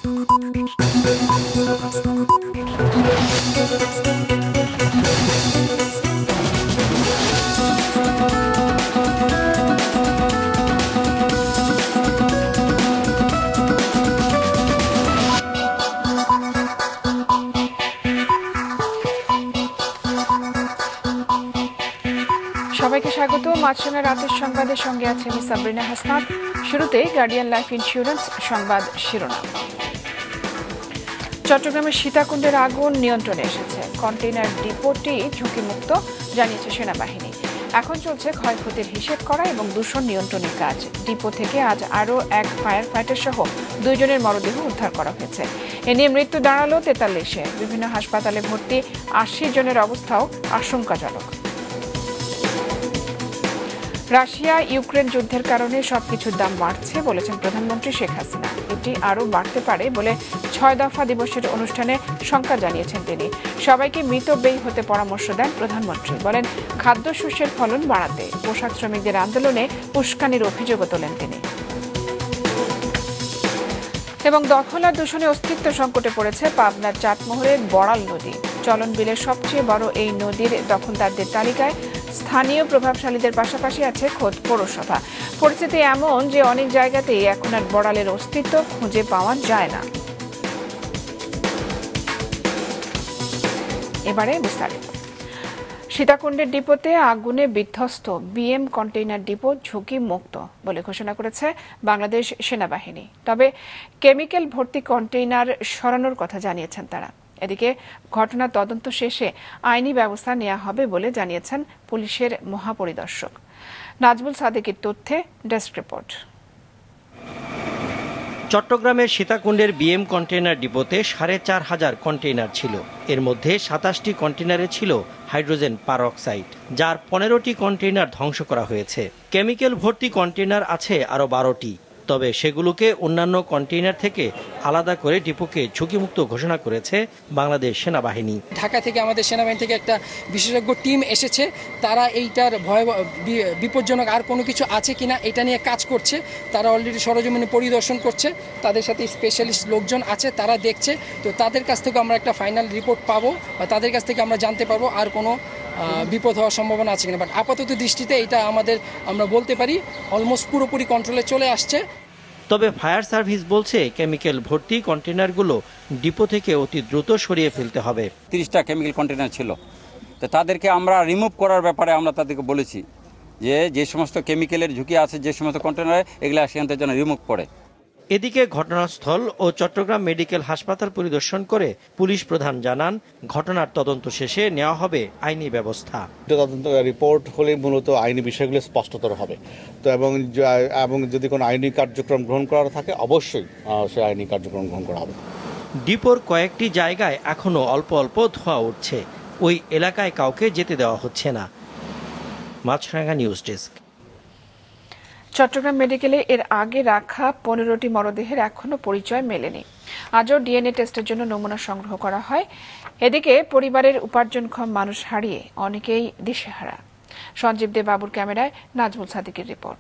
সবাইকে স্বাগত। মাছরাঙা রাতের সংবাদের সঙ্গে আছে আমি সাবরিনা হাসনাত। শুরুতে গার্ডিয়ান লাইফ ইন্স্যুরেন্স সংবাদ শিরোনাম। চট্টগ্রামের সীতাকুণ্ডের আগুন নিয়ন্ত্রণে এসেছে। কন্টেইনার ডিপোটি ঝুঁকিমুক্ত জানিয়েছে সেনাবাহিনী। এখন চলছে ক্ষয়ক্ষতির হিসেব করা এবং দূষণ নিয়ন্ত্রণের কাজ। ডিপো থেকে আজ আরও এক ফায়ার ফাইটার সহ 2 জনের মরদেহ উদ্ধার করা হয়েছে। এ নিয়ে মৃত্যু দাঁড়ালো 43-এ। বিভিন্ন হাসপাতালে ভর্তি 80 জনের অবস্থাও আশঙ্কাজনক। রাশিয়া ইউক্রেন যুদ্ধের কারণে সবকিছুর দাম বাড়ছে বলেছেন প্রধানমন্ত্রী শেখ হাসিনা। এটি আরও বাড়তে পারে বলে 6 দফা দিবসের অনুষ্ঠানে শঙ্কা জানিয়েছেন তিনি। সবাইকে মিতব্যয়ী হতে পরামর্শ দেন প্রধানমন্ত্রী। বলেন খাদ্যশস্যের ফলন বাড়াতে পোশাক শ্রমিকদের আন্দোলনে উস্কানির অভিযোগও তোলেন তিনি। এবং দখল আর দূষণে অস্তিত্ব সংকটে পড়েছে পাবনার চাটমোহরের বড়াল নদী। চলন বিলের সবচেয়ে বড় এই নদীর দখলদারদের তালিকায় স্থানীয় প্রভাবশালীদের পাশাপাশি আছে খোদ পৌরসভা। পরিস্থিতি এমন যে অনেক জায়গাতেই এখন আর বড়ালের অস্তিত্ব খুঁজে পাওয়া যায় না। এবারে বিস্তারিত। সীতাকুণ্ডের ডিপোতে আগুনে বিধ্বস্ত বিএম কন্টেইনার ডিপো ঝুঁকি মুক্ত বলে ঘোষণা করেছে বাংলাদেশ সেনাবাহিনী। তবে কেমিক্যাল ভর্তি কন্টেইনার সরানোর কথা জানিয়েছেন তারা। এদিকে ঘটনার তদন্ত শেষে আইনি ব্যবস্থা নেওয়া হবে বলে জানিয়েছেন পুলিশের মহাপরিদর্শক। নাজমুল সাদেকের তথ্যে ডেস্ক রিপোর্ট। চট্টগ্রামের সীতাকুণ্ডের বিএম কন্টেইনার ডিপোতে 4500 কন্টেইনার ছিল। এর মধ্যে 27টি কন্টেইনারে ছিল হাইড্রোজেন পারঅক্সাইড, যার 15টি কন্টেইনার ধ্বংস করা হয়েছে। কেমিক্যাল ভর্তি কন্টেইনার আছে আরও 12টি। তবে সেগুলোকে অন্যান্য কন্টেইনার থেকে আলাদা করে ডিপোকে ঝুঁকিমুক্ত ঘোষণা করেছে বাংলাদেশ সেনাবাহিনী। ঢাকা থেকে আমাদের সেনাবাহিনী থেকে একটা বিশেষজ্ঞ টিম এসেছে। তারা এইটার বিপজ্জনক আর কোনো কিছু আছে কিনা এটা নিয়ে কাজ করছে। তারা অলরেডি সরজমিনে পরিদর্শন করছে। তাদের সাথে স্পেশালিস্ট লোকজন আছে, তারা দেখছে। তো তাদের কাছ থেকে আমরা একটা ফাইনাল রিপোর্ট পাবো বা তাদের কাছ থেকে আমরা জানতে পারবো আর কোনো বিপদ হওয়ার সম্ভাবনা আছে কিনা। বাট আপাতত দৃষ্টিতে এটা আমরা বলতে পারি অলমোস্ট পুরোপুরি কন্ট্রোলে চলে আসছে। তবে ফায়ার সার্ভিস বলছে কেমিক্যাল ভর্তি কন্টেইনারগুলো ডিপো থেকে অতি দ্রুত সরিয়ে ফেলতে হবে। 30টা কেমিক্যাল কন্টেইনার ছিল, তো তাদেরকে আমরা রিমুভ করার ব্যাপারে আমরা তাদেরকে বলেছি যে সমস্ত কেমিক্যালের ঝুঁকি আছে, যে সমস্ত কন্টেইনারে, এগুলো সেখান থেকে যেন রিমুভ করে। এদিকে ঘটনাস্থল ও চট্টগ্রাম মেডিকেল হাসপাতাল পরিদর্শন করে পুলিশ প্রধান জানান, ঘটনার তদন্ত শেষে নেওয়া হবে আইনি ব্যবস্থা। তদন্ত রিপোর্ট হলে মূলত আইনি বিষয়গুলো স্পষ্টতর হবে। তো এবং যদি কোনো আইনি কার্যক্রম গ্রহণ করার থাকে অবশ্যই সে আইনি কার্যক্রম গ্রহণ করা হবে। ডিপোর কয়েকটি জায়গায় এখনো অল্প অল্প ধোঁয়া উঠছে। ওই এলাকায় কাউকে যেতে দেওয়া হচ্ছে না। মাছরাঙা নিউজ ডেস্ক। চট্টগ্রাম মেডিকেলে এর আগে রাখা 15টি মরদেহের এখনো পরিচয় মেলেনি। আজও ডিএনএ টেস্টের জন্য নমুনা সংগ্রহ করা হয়। এদিকে পরিবারের উপার্জনক্ষম মানুষ হারিয়ে অনেকেই দিশেহারা। সঞ্জীব দে বাবুর ক্যামেরায় নাজমুল সাদিকের রিপোর্ট।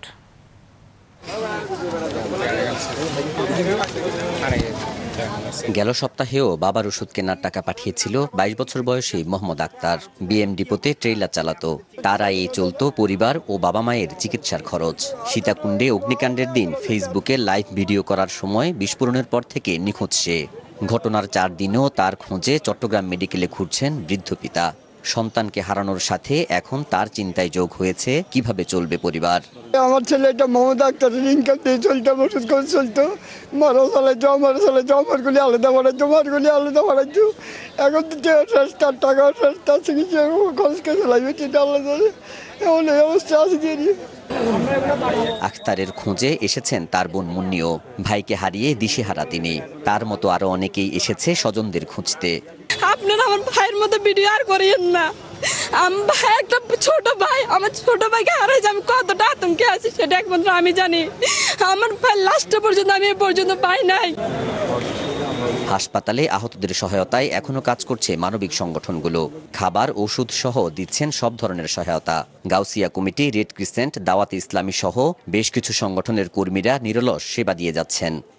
গেল সপ্তাহেও বাবার ওষুধ কেনার টাকা পাঠিয়েছিল 22 বছর বয়সী মোহাম্মদ আক্তার। বিএম ডিপোতে ট্রেইলার চালাতো। তার আয়ে চলত পরিবার ও বাবা মায়ের চিকিৎসার খরচ। সীতাকুণ্ডে অগ্নিকাণ্ডের দিন ফেসবুকে লাইভ ভিডিও করার সময় বিস্ফোরণের পর থেকে নিখোঁজ সে। ঘটনার 4 দিনেও তার খোঁজে চট্টগ্রাম মেডিকেলে ঘুরছেন বৃদ্ধ পিতা। সন্তানকে হারানোর সাথে এখন তার চিন্তায় যোগ হয়েছে কিভাবে চলবে পরিবার। আমার ছেলেটা মোহাম্মদ আক্তারের ইনকাম দিয়ে চলতো, ওষুধ করে চলতো। মারা চালাইতো, মারগুলি আলাদা বাড়াইতো, মারগুলি আলাদা বাড়াইতো। এখন তো তার টাকা চিকিৎসা খরচ করে চালাইবে, সেটা আলাদা। এমন এই অবস্থা আছে। আক্তারের খোঁজে এসেছেন তার বোন মুন্নিও। ভাইকে হারিয়ে দিশেহারা তিনি। তার মতো আরো অনেকেই এসেছে স্বজনদের খুঁজতে। আপনারা আমার ভাইয়ের মতো ভিডিও আর করিয়েন না। ভাই একটা ছোট ভাই, আমার ছোট ভাইকে হারাইছে। আমি কতটা আতঙ্কে আছি সেটা একমাত্র আমি জানি। আমার ভাই লাস্টে পর্যন্ত আমি এ পর্যন্ত পাই নাই। হাসপাতালে আহতদের সহায়তায় এখনো কাজ করছে মানবিক সংগঠনগুলো। খাবার, ওষুধ সহ দিচ্ছেন সব ধরনের সহায়তা। গাউসিয়া কমিটি, রেড ক্রিসেন্ট, দাওয়াতে ইসলামী সহ বেশ কিছু সংগঠনের কর্মীরা নিরলস সেবা দিয়ে যাচ্ছেন।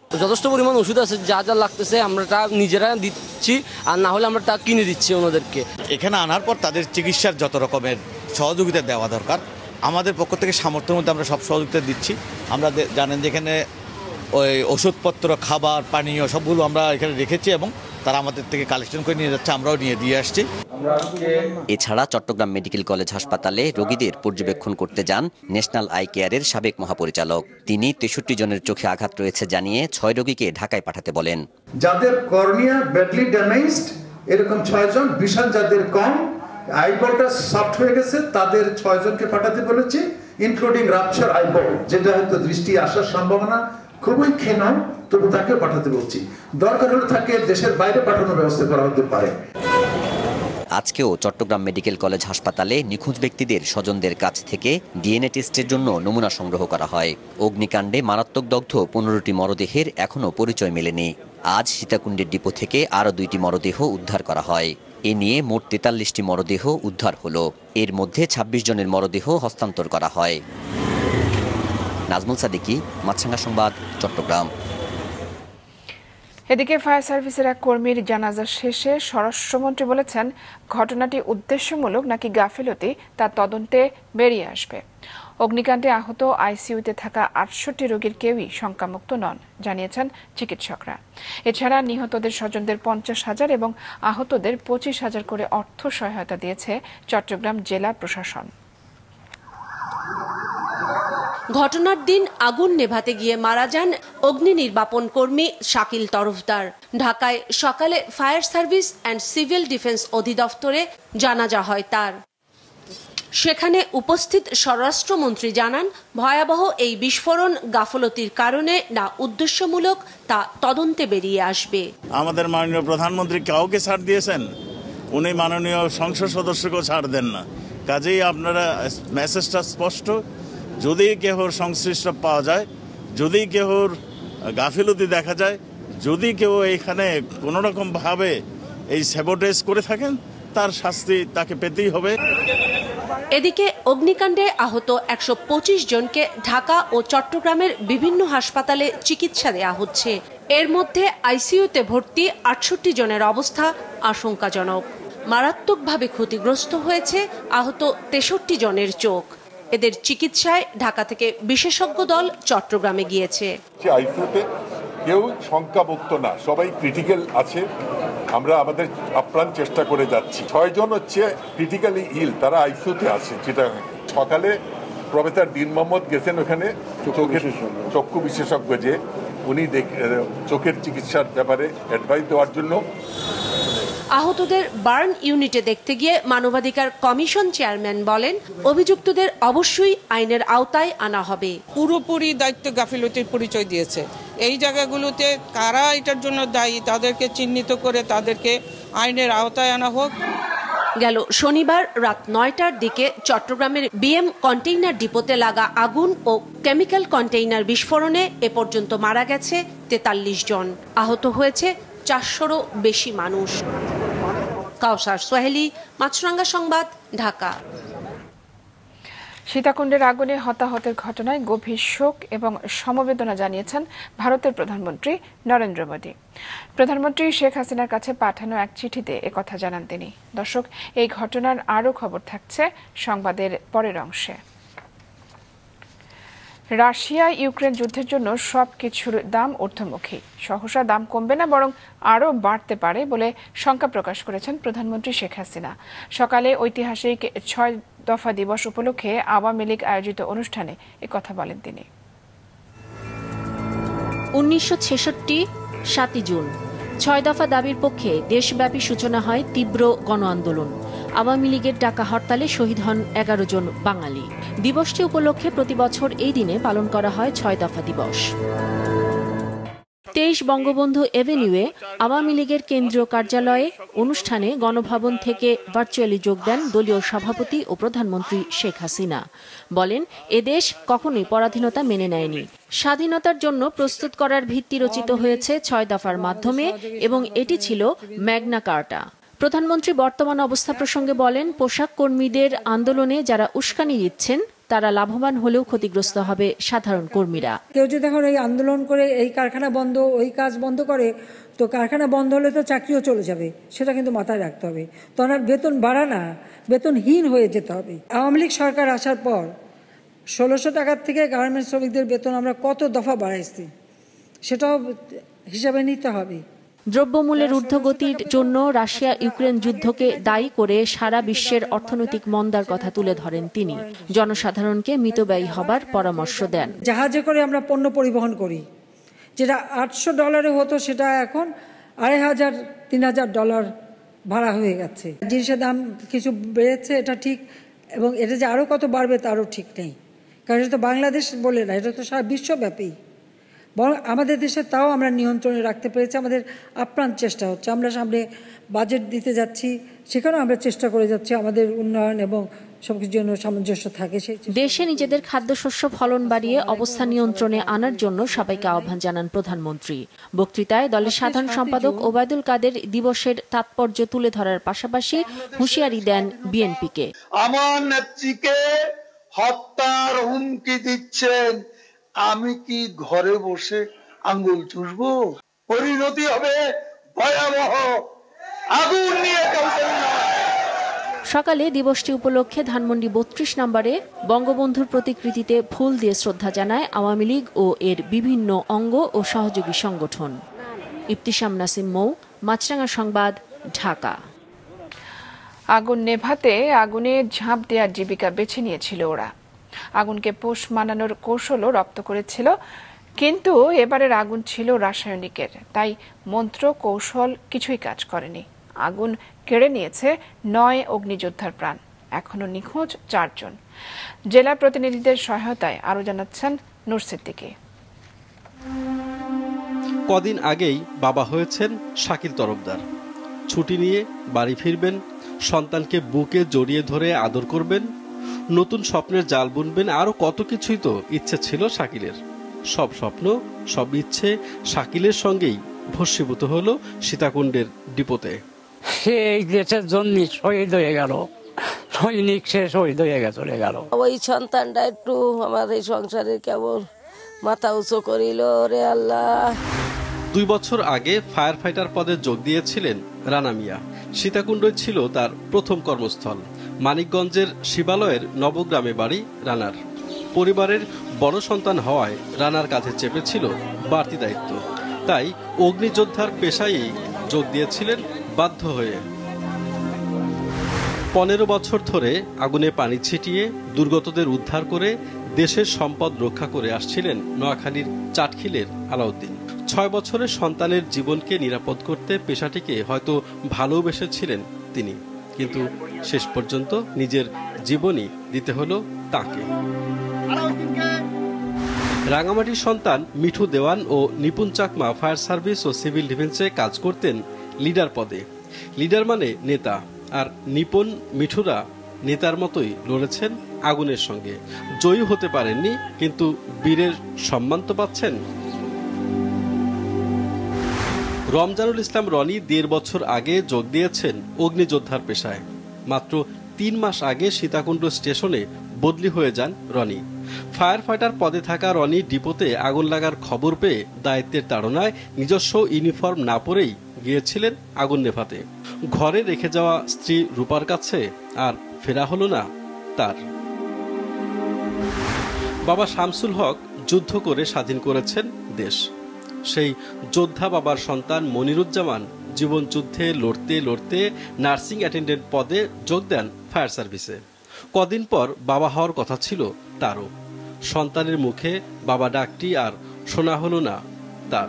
যথেষ্ট পরিমাণ ওষুধ আছে, যা যা লাগতেছে আমরা তা নিজেরা দিচ্ছি, আর না হলে আমরা তা কিনে দিচ্ছি ওনাদেরকে। এখানে আনার পর তাদের চিকিৎসার যত রকমের সহযোগিতা দেওয়া দরকার আমাদের পক্ষ থেকে সামর্থ্যের মধ্যে আমরা সব সহযোগিতা দিচ্ছি। আমরা জানেন যে এখানে ওই ওষুধপত্র, খাবার, পানীয় সবগুলো আমরা এখানে রেখেছি এবং তারা আমাদের থেকে কালেকশন করে নিয়ে যাচ্ছে, আমরাও নিয়ে দিয়ে আসছি। এছাড়া চট্টগ্রাম মেডিকেল কলেজ হাসপাতালে রোগীদের পর্যবেক্ষণ করতে যান ন্যাশনাল আই কেয়ারের সাবেক মহাপরিচালক। তিনি 63 জনের চোখে আঘাত রয়েছে জানিয়ে 6 রোগীকে ঢাকায় পাঠাতে বলেন। যাদের কর্নিয়া ব্যাডলি ড্যামেজড এরকম 6 জন, বিশাল যাদের কম আইবলটা সফট হয়ে গেছে তাদের 6 জনকে পাঠাতে বলেছি, ইনক্লুডিং রাপচার আইবল, যেটা হয়তো দৃষ্টি আসার সম্ভাবনা খুবই ক্ষীণ, তবু তাকে পাঠাতে বলছি। দরকার হলে তাকে দেশের বাইরে পাঠানোর ব্যবস্থা করা হতে পারে। আজকেও চট্টগ্রাম মেডিকেল কলেজ হাসপাতালে নিখোঁজ ব্যক্তিদের স্বজনদের কাছ থেকে ডিএনএ টেস্টের জন্য নমুনা সংগ্রহ করা হয়। অগ্নিকাণ্ডে মারাত্মক দগ্ধ 15টি মরদেহের এখনও পরিচয় মেলেনি। আজ সীতাকুণ্ডের ডিপো থেকে আরও 2টি মরদেহ উদ্ধার করা হয়। এ নিয়ে মোট 43টি মরদেহ উদ্ধার হলো। এর মধ্যে 26 জনের মরদেহ হস্তান্তর করা হয়। নাজমুল সাদিকি, মাছরাঙ্গা সংবাদ, চট্টগ্রাম। এদিকে ফায়ার সার্ভিসের এক কর্মীর জানাজা শেষে স্বরাষ্ট্রমন্ত্রী বলেছেন, ঘটনাটি উদ্দেশ্যমূলক নাকি গাফিলতি তা তদন্তে বেরিয়ে আসবে। অগ্নিকাণ্ডে আহত আইসিইউতে থাকা 68 রোগীর কেউই শঙ্কামুক্ত নন, জানিয়েছেন চিকিৎসকরা। এছাড়া নিহতদের স্বজনদের 50,000 এবং আহতদের 25,000 করে অর্থ সহায়তা দিয়েছে চট্টগ্রাম জেলা প্রশাসন। ঘটনার দিন আগুন নেভাতে গিয়ে মারা যান অগ্নি নির্বাপন কর্মী শাকিল তরফদার। ঢাকায় সকালে fire service and civil defence অধিদপ্তরে জানাজা হয় তার। সেখানে উপস্থিত স্বরাষ্ট্রমন্ত্রী জানান, ভয়াবহ এই বিস্ফোরণ গাফলতির কারণে না উদ্দেশ্যমূলক তা তদন্তে বেরিয়ে আসবে। আমাদের মাননীয় প্রধানমন্ত্রী কাউকে ছাড় দিয়েছেন, উনি মাননীয় সংসদ সদস্যকেও ছাড় দেন না। কাজেই আপনারা মেসেজটা স্পষ্ট, যদি কেউর সংশ্লিষ্ট পাওয়া যায়, যদি কেউর গাফিলতি দেখা যায়, যদি কেউ এখানে কোনো রকমভাবে এই স্যাবোটেজ করে থাকেন, তার শাস্তি তাকে পেতেই হবে। এদিকে অগ্নিকাণ্ডে আহত 125 জনকে ঢাকা ও চট্টগ্রামের বিভিন্ন হাসপাতালে চিকিৎসা দেয়া হচ্ছে। এর মধ্যে আইসিইউতে ভর্তি 68 জনের অবস্থা আশঙ্কাজনক। মারাত্মকভাবে ক্ষতিগ্রস্ত হয়েছে আহত 63 জনের চোখ। এদের চিকিৎসায় ঢাকা থেকে বিশেষজ্ঞ দল চট্টগ্রামে গিয়েছে। আইসিইউতে কেউ শঙ্কামুক্ত না, সবাই ক্রিটিক্যাল আছে। আমরা আমাদের আপ্রাণ চেষ্টা করে যাচ্ছি। 6 জন হচ্ছে ক্রিটিক্যালি ইল, তারা আইসিইউতে আছে। যেটা সকালে প্রফেসর দিন মোহাম্মদ গেছেন ওখানে, চক্ষু বিশেষজ্ঞ, যে উনি চোখের চিকিৎসার ব্যাপারে অ্যাডভাইস দেওয়ার জন্য। আহতদের বার্ন ইউনিটে দেখতে গিয়ে মানবাধিকার কমিশন চেয়ারম্যান বলেন, অভিযুক্তদের অবশ্যই আইনের আওতায় আনা হবে। পুরোপুরি দায়িত্ব গাফিলতির পরিচয় দিয়েছে। এই জায়গাগুলোতে কারা এটার জন্য দায়ী তাদেরকে চিহ্নিত করে তাদেরকে আইনের আওতায় আনা হোক। গেল শনিবার রাত 9টার দিকে চট্টগ্রামের বিএম কন্টেইনার ডিপোতে লাগা আগুন ও কেমিক্যাল কন্টেইনার বিস্ফোরণে এ পর্যন্ত মারা গেছে 43 জন, আহত হয়েছে 400-রও বেশি মানুষ। কাউসার সোহেলি, মাছরাঙ্গা সংবাদ, ঢাকা। সীতাকুণ্ডের আগুনে হতাহতের ঘটনায় গভীর শোক এবং সমবেদনা জানিয়েছেন ভারতের প্রধানমন্ত্রী নরেন্দ্র মোদী। প্রধানমন্ত্রী শেখ হাসিনার কাছে পাঠানো এক চিঠিতে একথা জানান তিনি। দর্শক, এই ঘটনার আরও খবর থাকছে সংবাদের পরের অংশে। রাশিয়া ইউক্রেন যুদ্ধের জন্য সবকিছুর দাম ঊর্ধ্বমুখী। সহসা দাম কমবে না, বরং আরও বাড়তে পারে বলে শঙ্কা প্রকাশ করেছেন প্রধানমন্ত্রী শেখ হাসিনা। সকালে ঐতিহাসিক 6 দফা দিবস উপলক্ষে আওয়ামী লীগ আয়োজিত অনুষ্ঠানে একথা বলেন তিনি। 1966 7 জুন 6 দফা দাবির পক্ষে দেশব্যাপী সূচনা হয় তীব্র গণ আন্দোলন। আওয়ামী লীগের ডাকা হরতালে শহীদ হন 11 জন বাঙালি। দিবসটি উপলক্ষে প্রতি বছর এই দিনে পালন করা হয় 6 দফা দিবস। 23 বঙ্গবন্ধু এভিনিউয়ে আওয়ামী লীগের কেন্দ্রীয় কার্যালয়ে অনুষ্ঠানে গণভবন থেকে ভার্চুয়ালি যোগ দেন দলীয় সভাপতি ও প্রধানমন্ত্রী শেখ হাসিনা। বলেন, এদেশ কখনোই পরাধীনতা মেনে নেয়নি। স্বাধীনতার জন্য প্রস্তুত করার ভিত্তি রচিত হয়েছে 6 দফার মাধ্যমে এবং এটি ছিল ম্যাগনা কার্টা। প্রধানমন্ত্রী বর্তমান অবস্থা প্রসঙ্গে বলেন, পোশাক কর্মীদের আন্দোলনে যারা উস্কানি দিচ্ছেন তারা লাভবান হলেও ক্ষতিগ্রস্ত হবে সাধারণ কর্মীরা। কেউ যদি এখন এই আন্দোলন করে এই কারখানা বন্ধ ওই কাজ বন্ধ করে, তো কারখানা বন্ধ হলে তো চাকরিও চলে যাবে, সেটা কিন্তু মাথায় রাখতে হবে। তখন আর বেতন বাড়া না, বেতনহীন হয়ে যেতে হবে। আওয়ামী লীগ সরকার আসার পর 1600 টাকার থেকে গার্মেন্টস শ্রমিকদের বেতন আমরা কত দফা বাড়াইছি, সেটাও হিসাবে নিতে হবে। দ্রব্যমূল্যের ঊর্ধ্বগতির জন্য রাশিয়া ইউক্রেন যুদ্ধকে দায়ী করে সারা বিশ্বের অর্থনৈতিক মন্দার কথা তুলে ধরেন তিনি। জনসাধারণকে মিতব্যয়ী হবার পরামর্শ দেন। জাহাজে করে আমরা পণ্য পরিবহন করি, যেটা $800 হতো সেটা এখন $2500-3000 ভাড়া হয়ে গেছে। জিনিসের দাম কিছু বেড়েছে, এটা ঠিক, এবং এটা যে আরও কত বাড়বে তারও ঠিক নেই, কারণ এটা তো বাংলাদেশ বলে না, এটা তো সারা বিশ্বব্যাপী। বরং আমাদের দেশে তাও আমরা নিয়ন্ত্রণে রাখতে পেরেছি, আমাদের আপ্রাণ চেষ্টা হচ্ছে। আমরা সামনে বাজেট দিতে যাচ্ছি, সেখানেও আমরা চেষ্টা করে যাচ্ছি আমাদের উন্নয়ন এবং সবকিছুর জন্য সামঞ্জস্য থাকে। দেশে নিজেদের খাদ্যশস্য ফলন বাড়িয়ে অবস্থা নিয়ন্ত্রণে আনার জন্য সবাইকে আহ্বান জানান প্রধানমন্ত্রী। বক্তৃতায় দলের সাধারণ সম্পাদক ওবায়দুল কাদের দিবসের তাৎপর্য তুলে ধরার পাশাপাশি হুঁশিয়ারি দেন বিএনপিকে। আমার নেত্রীকে হত্যার হুমকি দিচ্ছেন, আমি কি ঘরে বসে আঙ্গুল চুষবো? পরিণতি হবে ভয়াবহ। আগুন নিয়ে কাউকে না। সকালে দিবসটি উপলক্ষে ধানমন্ডি 32 নম্বরে বঙ্গবন্ধুর প্রতিকৃতিতে ফুল দিয়ে শ্রদ্ধা জানায় আওয়ামী লীগ ও এর বিভিন্ন অঙ্গ ও সহযোগী সংগঠন। ইফতিসাম নাসিম মৌ, মাছরাঙা সংবাদ, ঢাকা। আগুন নেভাতে আগুনে ঝাঁপ দেওয়ার জীবিকা বেছে নিয়েছিল ওরা। আগুনকে পোষ মানানোর কৌশলও রপ্ত করেছিল, কিন্তু এবারের আগুন ছিল রাসায়নিকের, তাই মন্ত্র কৌশল কিছুই কাজ করেনি। আগুন কেড়ে নিয়েছে 9 অগ্নিযোদ্ধার প্রাণ, এখনো নিখোঁজ 4 জন। জেলা প্রতিনিধিদের সহায়তায় আরো জানাচ্ছেন নূর সিদ্দিকী। কদিন আগেই বাবা হয়েছেন শাকিল তরফদার। ছুটি নিয়ে বাড়ি ফিরবেন, সন্তানকে বুকে জড়িয়ে ধরে আদর করবেন, নতুন স্বপ্নের জাল বুনবেন, আরো কত কিছুই তো ইচ্ছে ছিল শাকিলের। সব স্বপ্ন, সব ইচ্ছে শাকিলের সঙ্গেই ভস্মীভূত হলো সীতাকুণ্ডের ডিপোতে। এই দেশের জন্য শহীদ হয়ে গেল, সৈনিক সে শহীদ হয়ে চলে গেল। ওই সন্তানটা একটু আমার এই সংসারে কেবল মাথা উঁচু করিল রে আল্লাহ। 2 বছর আগে ফায়ার ফাইটার পদে যোগ দিয়েছিলেন রানা মিয়া। সীতাকুণ্ডই ছিল তার প্রথম কর্মস্থল। মানিকগঞ্জের শিবালয়ের নবগ্রামে বাড়ি রানার। পরিবারের বড় সন্তান হওয়ায় রানার কাঁধে চেপেছিল বাড়তি দায়িত্ব, তাই অগ্নিযোদ্ধার পেশায় যোগ দিয়েছিলেন বাধ্য হয়ে। 15 বছর ধরে আগুনে পানি ছিটিয়ে দুর্গতদের উদ্ধার করে দেশের সম্পদ রক্ষা করে আসছিলেন নোয়াখালীর চাটখিলের আলাউদ্দিন। 6 বছরের সন্তানের জীবনকে নিরাপদ করতে পেশাটিকে হয়তো ভালোবেসেছিলেন তিনি, কিন্তু শেষ পর্যন্ত নিজের জীবনই দিতে হলো তাকে। রাঙামাটির সন্তান মিঠু দেওয়ান ও নিপুণ চাকমা ফায়ার সার্ভিস ও সিভিল ডিফেন্সে কাজ করতেন লিডার পদে। লিডার মানে নেতা, আর নিপুণ মিঠুরা নেতার মতোই লড়েছেন আগুনের সঙ্গে। জয়ী হতে পারেননি, কিন্তু বীরের সম্মান তো পাচ্ছেন। রমজানুল ইসলাম রনি 1.5 বছর আগে যোগ দিয়েছেন অগ্নিযোদ্ধার পেশায়। মাত্র 3 মাস আগে সীতাকুণ্ড স্টেশনে বদলি হয়ে যান রনি। ফায়ার ফাইটার পদে থাকা রনি ডিপোতে আগুন লাগার খবর পেয়ে দায়িত্বের তাড়নায় নিজস্ব ইউনিফর্ম না পরেই গিয়েছিলেন আগুন নেভাতে। ঘরে রেখে যাওয়া স্ত্রী রূপার কাছে আর ফেরা হলো না তার। বাবা শামসুল হক যুদ্ধ করে স্বাধীন করেছেন দেশ। সেই যোদ্ধা বাবার সন্তান মনিরুজ্জামান জীবন যুদ্ধে লড়তে লড়তে নার্সিং অ্যাটেন্ডেন্ট পদে যোগ দেন ফায়ার সার্ভিসে। কদিন পর বাবা হওয়ার কথা ছিল তারও। সন্তানের মুখে বাবা ডাকটি আর শোনা হলো না তার।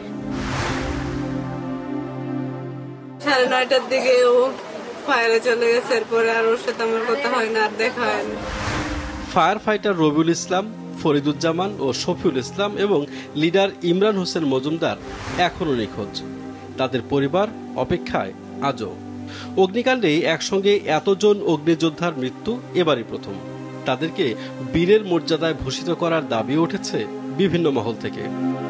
9:30টার দিকে ও ফায়ারে চলে গেছে, এরপরে আর ওর সাথে আমার কথা হয় না, আর দেখা হয়নি। ফায়ার ফাইটার রবিউল ইসলাম, ফরিদুজ্জামান ও শফিউল ইসলাম এবং লিডার ইমরান হোসেন মজুমদার এখনো নিখোঁজ। তাদের পরিবার অপেক্ষায় আজও। অগ্নিকাণ্ডে একসঙ্গে এতজন অগ্নিযোদ্ধার মৃত্যু এবারই প্রথম। তাদেরকে বীরের মর্যাদায় ভূষিত করার দাবি উঠেছে বিভিন্ন মহল থেকে।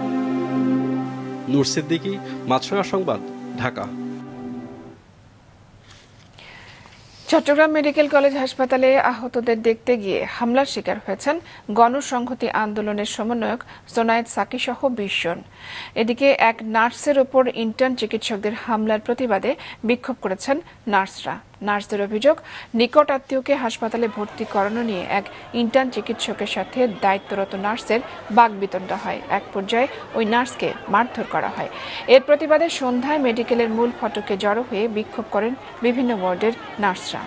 নূর সিদ্দিকী, মাছরাঙা সংবাদ, ঢাকা। চট্টগ্রাম মেডিকেল কলেজ হাসপাতালে আহতদের দেখতে গিয়ে হামলার শিকার হয়েছেন গণসংহতি আন্দোলনের সমন্বয়ক জোনায়েদ সাকি সহ ২০ জন। এদিকে এক নার্সের ওপর ইন্টার্ন চিকিৎসকদের হামলার প্রতিবাদে বিক্ষোভ করেছেন নার্সরা। নার্সদের অভিযোগ, নিকট আত্মীয়কে হাসপাতালে ভর্তি করানো নিয়ে এক ইন্টার্ন চিকিৎসকের সাথে দায়িত্বরত নার্সের বাকবিতণ্ডা হয়। এক পর্যায়ে ওই নার্সকে মারধর করা হয়। এর প্রতিবাদে সন্ধ্যায় মেডিকেলের মূল ফটকে জড়ো হয়ে বিক্ষোভ করেন বিভিন্ন ওয়ার্ডের নার্সরা।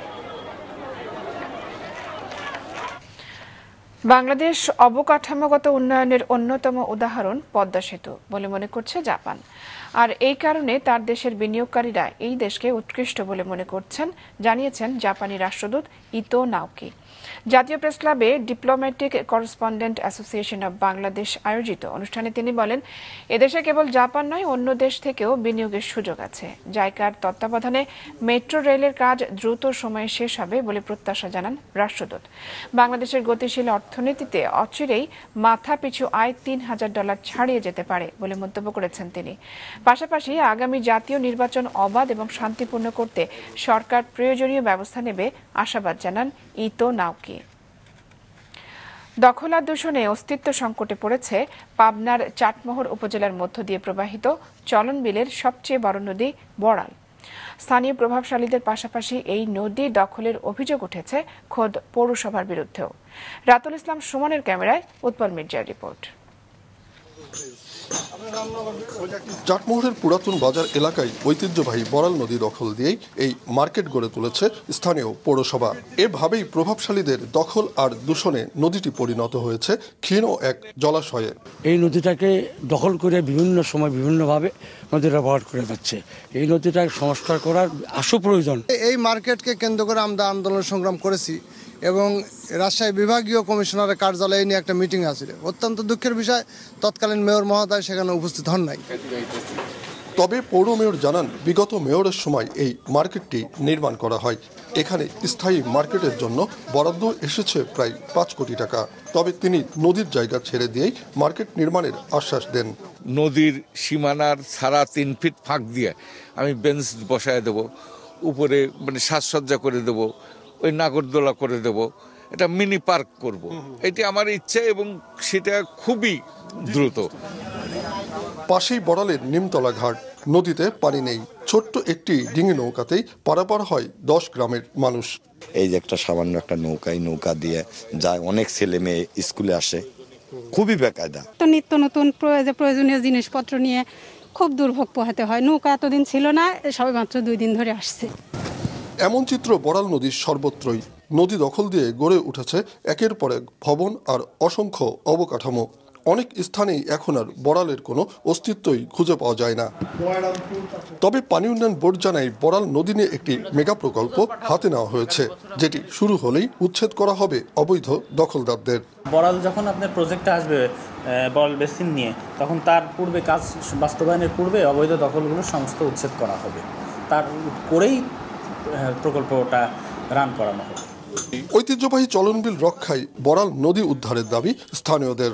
বাংলাদেশ অবকাঠামোগত উন্নয়নের অন্যতম উদাহরণ পদ্মা সেতু বলে মনে করছে জাপান। আর এই কারণে তার দেশের বিনিয়োগকারীরা এই দেশকে উৎকৃষ্ট বলে মনে করছেন, জানিয়েছেন জাপানি রাষ্ট্রদূত ইতো নাওকি। জাতীয় প্রেস ক্লাবে diplomatic correspondent association of Bangladesh আয়োজিত অনুষ্ঠানে তিনি বলেন, এদেশে কেবল জাপান নয়, অন্য দেশ থেকেও বিনিয়োগের সুযোগ আছে। জাইকার তত্ত্বাবধানে মেট্রো রেলের কাজ দ্রুত সময়ে শেষ হবে বলে প্রত্যাশা জানান রাষ্ট্রদূত। বাংলাদেশের গতিশীল অর্থনীতিতে অচিরেই মাথাপিছু আয় $৩,০০০ ছাড়িয়ে যেতে পারে বলে মন্তব্য করেছেন তিনি। পাশাপাশি আগামী জাতীয় নির্বাচন অবাধ এবং শান্তিপূর্ণ করতে সরকার প্রয়োজনীয় ব্যবস্থা নেবে আশাবাদ জানান ইতো নাওকি। দখল আর দূষণে অস্তিত্ব সংকটে পড়েছে পাবনার চাটমোহর উপজেলার মধ্য দিয়ে প্রবাহিত চলন বিলের সবচেয়ে বড় নদী বড়াল। স্থানীয় প্রভাবশালীদের পাশাপাশি এই নদী দখলের অভিযোগ উঠেছে খোদ পৌরসভার বিরুদ্ধেও। রাতুল ইসলাম সুমনের ক্যামেরায় উৎপল মির্জার রিপোর্ট। চাটমোহরের পুরাতন বাজার এলাকায় ঐতিহ্যবাহী বড়াল নদী দখল দিয়েই এই মার্কেট গড়ে তুলেছে স্থানীয় পৌরসভা। এভাবেই প্রভাবশালীদের দখল আর দূষণে নদীটি পরিণত হয়েছে ক্ষীণ এক জলাশয়ে। এই নদীটাকে দখল করে বিভিন্ন সময় বিভিন্নভাবে নদীটা ব্যবহার করে যাচ্ছে। এই নদীটাকে সংস্কার করার আশু প্রয়োজন। এই মার্কেটকে কেন্দ্র করে আমরা আন্দোলন সংগ্রাম করেছি এবং রাজশাহী বিভাগীয় কমিশনারের কার্যালয়ে নিয়ে একটা মিটিং আছে। অত্যন্ত দুঃখের বিষয়, তৎকালীন মেয়র মহোদয় সেখানে উপস্থিত হন নাই। তবে পৌর মেয়র জানান, বিগত মেয়রের সময় এই মার্কেটটি নির্মাণ করা হয়। এখানে স্থায়ী মার্কেটের জন্য বরাদ্দ এসেছে প্রায় 5 কোটি টাকা। তবে তিনি নদীর জায়গা ছেড়ে দিয়েই মার্কেট নির্মাণের আশ্বাস দেন। নদীর সীমানার সারা 3 ফিট ফাঁক দিয়ে আমি বেঞ্চ বসায় দেব, উপরে মানে সাজসজ্জা করে দেব, ওই নাগরদোলা করে দেব, এটা মিনি পার্ক করব। এটি আমার ইচ্ছা এবং সেটা খুবই দ্রুত। পাশেই বড়ালের নিমতলা ঘাট, নদীতে পানি নেই। ছোট্ট একটি ডিঙি নৌকাতেই পারাপার হয় 10 গ্রামের মানুষ। এই যে একটা সামান্য একটা নৌকা দিয়ে যায়, অনেক ছেলে মেয়ে স্কুলে আসে, খুবই বেকায়দা। তো নিত্য নতুন প্রয়োজনীয় জিনিসপত্র নিয়ে খুব দুর্ভোগ পোহাতে হয়। নৌকা এতদিন ছিল না, সবে মাত্র 2 দিন ধরে আসছে। এমন চিত্র বড়াল নদীর সর্বত্রই। নদী দখল দিয়ে গড়ে উঠেছে একের পর এক ভবন আর অসংখ্য অবকাঠামো। অনেক স্থানেই এখন আর বড়ালের কোনো অস্তিত্বই খুঁজে পাওয়া যায় না। তবে পানি উন্নয়ন বোর্ড জানায়, বড়াল নদী নিয়ে একটি মেগা প্রকল্প হাতে নেওয়া হয়েছে, যেটি শুরু হলেই উচ্ছেদ করা হবে অবৈধ দখলদারদের। বড়াল যখন আপনার প্রজেক্টে আসবে বড়াল বেসিন নিয়ে, তখন তার পূর্বে কাজ বাস্তবায়নের পূর্বে অবৈধ দখলগুলো সমস্ত উচ্ছেদ করা হবে। তার করেই প্রকল্পটা রান করানো হবে। ঐতিহ্যবাহী চলনবিল রক্ষায় বড়াল নদী উদ্ধারের দাবি স্থানীয়দের।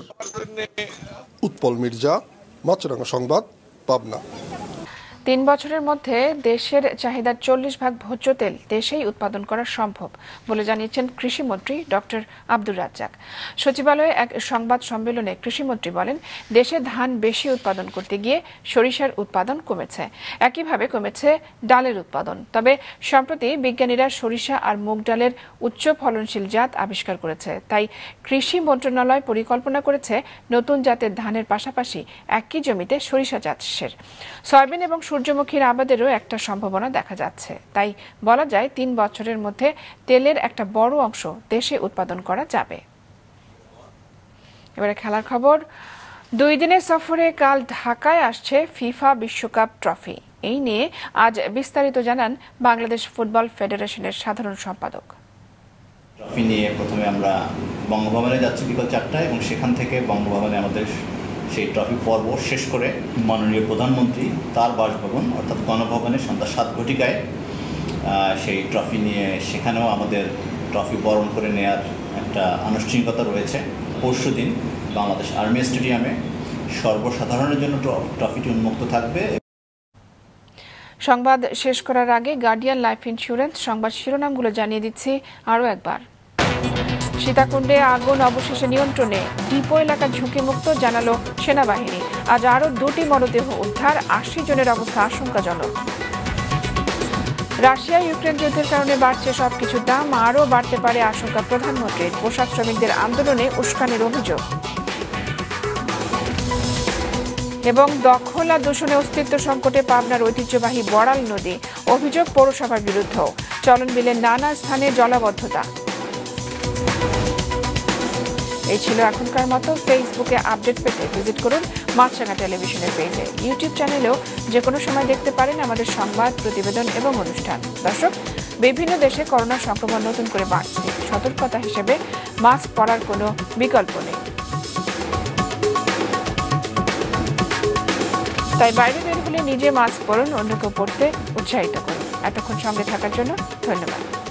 উৎপল মির্জা, মাছরাঙা সংবাদ, পাবনা। 3 বছরের মধ্যে দেশের চাহিদার 40% ভোজ্য তেল দেশেই উৎপাদন করা সম্ভব বলে জানিয়েছেন কৃষিমন্ত্রী ডক্টর আব্দুর রাজ্জাক। সচিবালয়ে এক সংবাদ সম্মেলনে কৃষিমন্ত্রী বলেন, দেশে ধান বেশি উৎপাদন করতে গিয়ে সরিষার উৎপাদন কমেছে, একইভাবে কমেছে ডালের উৎপাদন। তবে সম্প্রতি বিজ্ঞানীরা সরিষা আর মুগ ডালের উচ্চ ফলনশীল জাত আবিষ্কার করেছে। তাই কৃষি মন্ত্রণালয় পরিকল্পনা করেছে নতুন জাতের ধানের পাশাপাশি একই জমিতে সরিষা চাষের। সয়াবিন এবং সূর্যমুখীর আবাদেরও একটা সম্ভাবনা দেখা যাচ্ছে। তাই বলা যায় 3 বছরের মধ্যে তেলের একটা বড় অংশ দেশে উৎপাদন করা যাবে। এবারে খেলার খবর। 2 দিনের সফরে কাল ঢাকায় আসছে ফিফা বিশ্বকাপ ট্রফি। এই নিয়ে আজ বিস্তারিত জানান বাংলাদেশ ফুটবল ফেডারেশনের সাধারণ সম্পাদক। ট্রফি নিয়ে প্রথমে আমরা বঙ্গভবনে যাচ্ছি বিকাল 4টায় এবং সেখান থেকে বঙ্গভবনে আমাদের সেই ট্রফি পর্ব শেষ করে মাননীয় প্রধানমন্ত্রী তার বাসভবন অর্থাৎ গণভবনে সন্ধ্যা 7 ঘটিকায় সেই ট্রফি নিয়ে সেখানেও আমাদের ট্রফি বরণ করে নেওয়ার একটা আনুষ্ঠানিকতা রয়েছে। পরশুদিন বাংলাদেশ আর্মি স্টেডিয়ামে সর্বসাধারণের জন্য ট্রফিটি উন্মুক্ত থাকবে। সংবাদ শেষ করার আগে গার্ডিয়ান লাইফ ইন্স্যুরেন্স সংবাদ শিরোনামগুলো জানিয়ে দিচ্ছি আরও একবার। সীতাকুণ্ডে আগুন অবশেষে নিয়ন্ত্রণে, ডিপো এলাকা ঝুঁকিমুক্ত জানালো সেনাবাহিনী। আজ আরও 2টি মরদেহ উদ্ধার, 80 জনের অবস্থা আশঙ্কাজনক। রাশিয়া ইউক্রেন যুদ্ধের কারণে বাড়ছে সবকিছুর দাম, আরও বাড়তে পারে আশঙ্কা প্রধানমন্ত্রীর। পোশাক শ্রমিকদের আন্দোলনে উস্কানির অভিযোগ। এবং দখল আর দূষণে অস্তিত্ব সংকটে পাবনার ঐতিহ্যবাহী বড়াল নদী, অভিযোগ পৌরসভার বিরুদ্ধেও। চলন বিলের নানা স্থানে জলাবদ্ধতা। এই ছিল এখনকার মতো। ফেসবুকে আপডেট পেতে ভিজিট করুন মাছরাঙা টেলিভিশনের পেজে। ইউটিউব চ্যানেলেও যে কোনো সময় দেখতে পারেন আমাদের সংবাদ, প্রতিবেদন এবং অনুষ্ঠান। দর্শক, বিভিন্ন দেশে করোনা সংক্রমণ নতুন করে বাড়ছে। সতর্কতা হিসেবে মাস্ক পরার কোনো বিকল্প নেই, তাই বাইরে বের হলে নিজে মাস্ক পরুন, অন্যকেও পরতে উৎসাহিত করুন। এতক্ষণ সঙ্গে থাকার জন্য ধন্যবাদ।